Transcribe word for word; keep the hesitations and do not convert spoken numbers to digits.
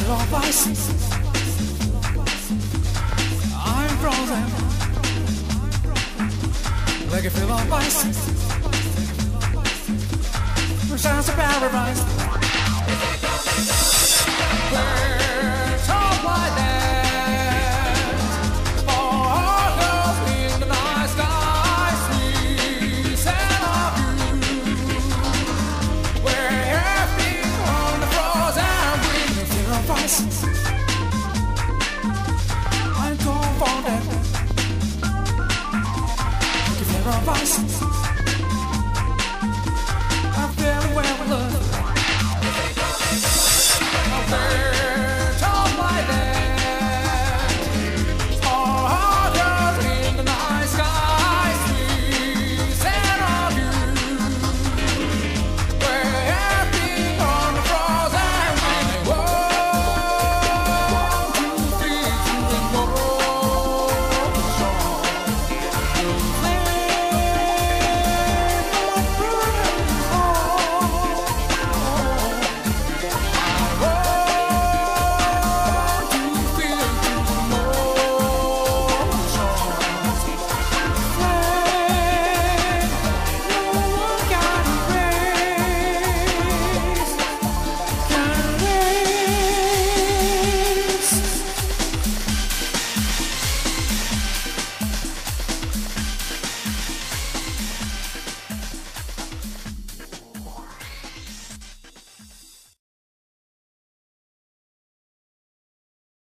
feel of ice. I'm frozen. Like a feel of ice. Wish I was a paradise. Birds of white land. For all girls in the night sky. Sweet and of you. We're happy on the frozen wind. A feel of ice.